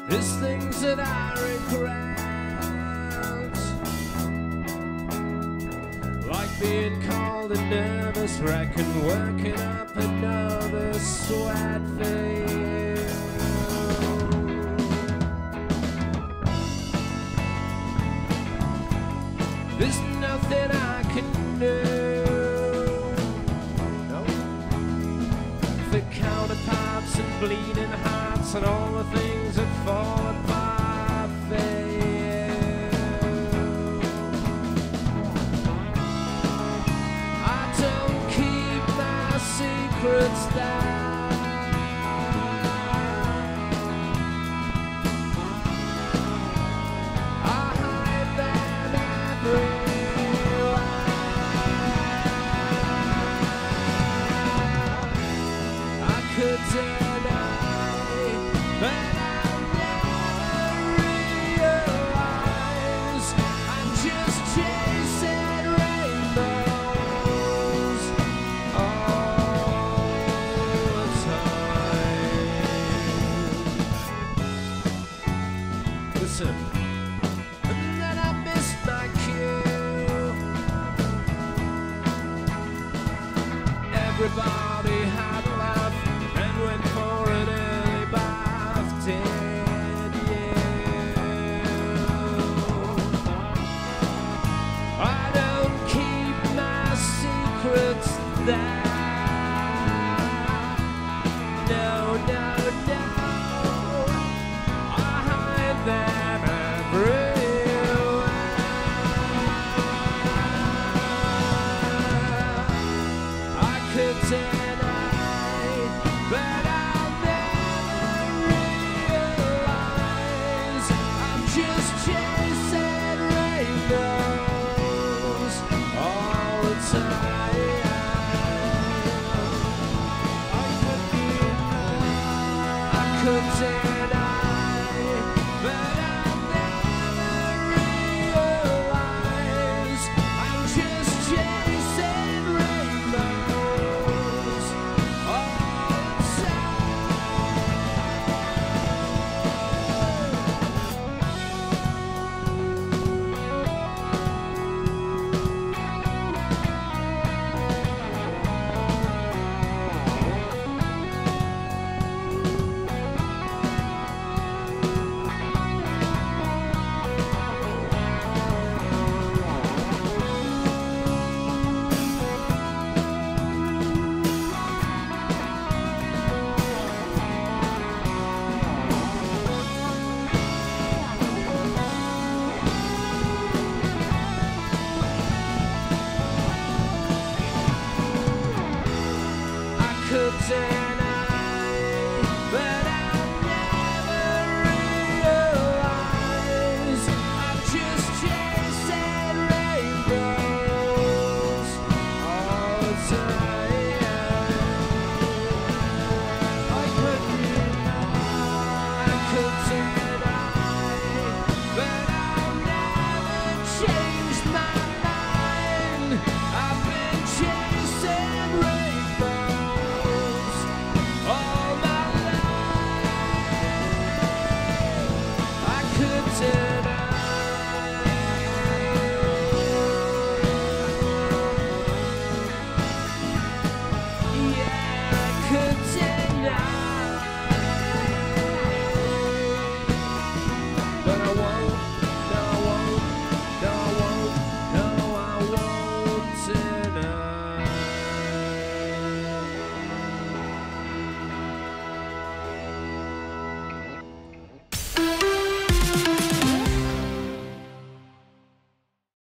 There's things that I regret, like being called a nervous wreck and working up another sweat for you. There's nothing I can do, no, for counterparts and bleeding hearts and all the things that fall apart for you. I don't keep my secrets down, I hide them everywhere. I could deny, but I'll never realize I'm just chasing rainbows all the time. Listen, and then I missed my cue. Everybody had a laugh and went for an early bath, did you? I don't keep my secrets there. No, no, no, I hide them everywhere. I could deny, but I'll never realize I'm just chasing rainbows all the time. I could deny, but I'll never realize I'm just chasing rainbows all the could deny, but I'll never realize I'm just chasing rainbows all the time.